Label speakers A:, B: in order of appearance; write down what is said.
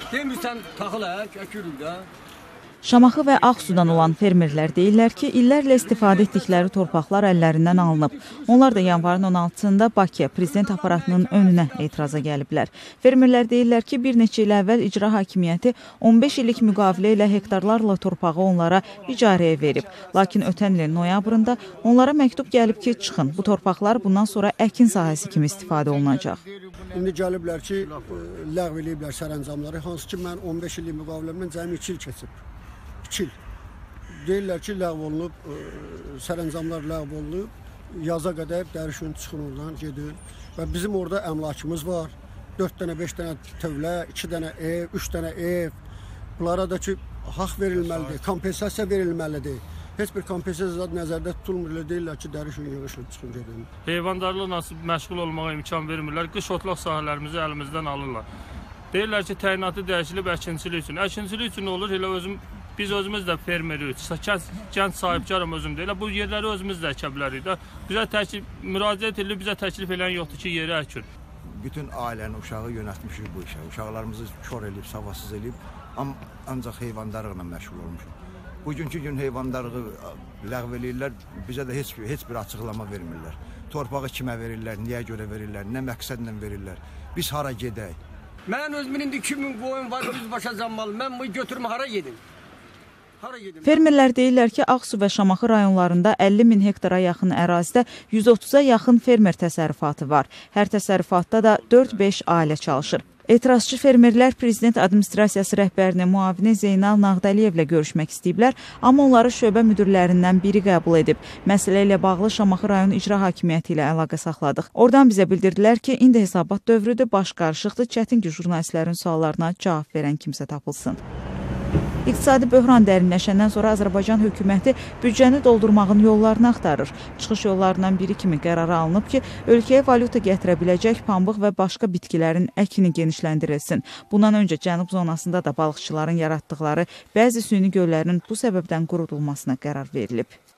A: Demirsən taxıl əkürük də.
B: Şamaxı və Ağsudan olan fermerlər deyirlər ki, illərlə istifadə etdikləri torpaqlar əllərindən alınıb. Onlar da yanvarın 16-sında Bakıya prezident aparatının önünə etiraza gəliblər. Fermerlər deyirlər ki, bir neçə il əvvəl icra hakimiyyəti 15 illik müqavilə ilə hektarlarla torpağı onlara icarəyə verib. Lakin ötən ilin noyabrında onlara məktub gəlib ki, çıxın, bu torpaqlar bundan sonra əkin sahəsi kimi istifadə olunacaq.
C: İndi gəliblər ki, ləğv eləyiblər sərəncamları, hansı ki, mən 15 illik müqaviləmdən cəmi 2 il keçib. 2 il. Deyirlər ki, ləğv olunub, sərəncamlar ləğv olunub, yaza qədər dərişün çıxın oradan gedir. Və bizim orada əmlakımız var. 4 dənə, 5 dənə tövlə, 2 dənə ev, 3 dənə ev. Bunlara da ki, haqq verilməlidir, kompensasiya verilməlidir. Heç bir kompensasiya nəzərdə tutulmur, deyirlər ki, dərişün yığışın, çıxın gedin.
D: Heyvandarlıqla məşğul olmağa imkan vermirlər, qış otlaq sahələrimizi əlimizdən alırlar. Deyirlər ki, təyinatı dəyişilib əkinçilik üçün. Əkinçilik üçün olur, elə biz özümüz də fermeririk, gənc sahibkarım özüm deyil. Bu yerləri özümüz də əkə bilərik. Bizə müraciət edilib, bizə təklif edən yoxdur ki, yeri əkin.
E: Bütün ailənin uşağı yönətmişik bu işə. Uşaqlarımızı kör edib, savasız edib, ancaq heyvandarlıqla məşğul olmuşuq. Bugünkü gün heyvandarlığı ləğv eləyirlər, bizə də heç bir açıqlama vermirlər. Torpağı kimə verirlər, niyə görə verirlər, nə məqsədlə verirlər, biz hara gedək?
A: Mən özümün indi 2000 qoyun var, düz başa zammalı, mən bunu götürüm hara gedim?
B: Fermerlər deyirlər ki, Ağsu və Şamaxı rayonlarında 50 min hektara yaxın ərazidə 130-a yaxın fermer təsərrüfatı var. Hər təsərrüfatda da 4-5 ailə çalışır. Etirazçı fermerlər prezident administrasiyası rəhbərinin müavini Zeynal Nağdəliyevlə görüşmək istəyiblər, amma onları şöbə müdürlərindən biri qəbul edib. Məsələ ilə bağlı Şamaxı rayon icra hakimiyyəti ilə əlaqə saxladıq. Oradan bizə bildirdilər ki, indi hesabat dövrüdür, baş qarışıqdır, çətin ki, jurnalistlərin suallarına cavab verən kimsə tapılsın. İqtisadi böhran dərinləşəndən sonra Azərbaycan hökuməti büdcəni doldurmağın yollarını axtarır. Çıxış yollarından biri kimi qərara alınıb ki, ölkəyə valyuta gətirə biləcək pambıq və başqa bitkilərin əkini genişləndirilsin. Bundan öncə cənub zonasında da balıqçıların yaratdıqları bəzi süni göllərin bu səbəbdən qurudulmasına qərar verilib.